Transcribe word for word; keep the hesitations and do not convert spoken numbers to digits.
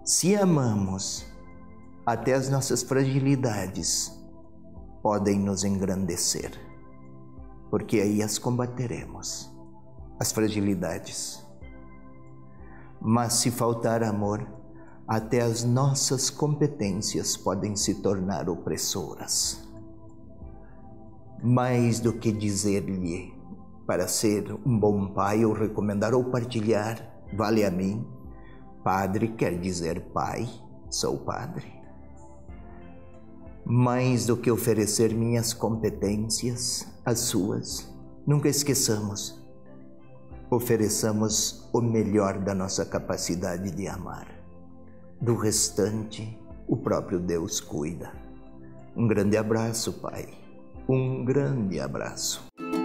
Se amamos, até as nossas fragilidades podem nos engrandecer, porque aí as combateremos, as fragilidades. Mas se faltar amor, até as nossas competências podem se tornar opressoras. Mais do que dizer-lhe para ser um bom pai ou recomendar ou partilhar, vale a mim, padre quer dizer pai, sou padre. Mais do que oferecer minhas competências, as suas, nunca esqueçamos, ofereçamos o melhor da nossa capacidade de amar. Do restante, o próprio Deus cuida. Um grande abraço, Pai. Um grande abraço.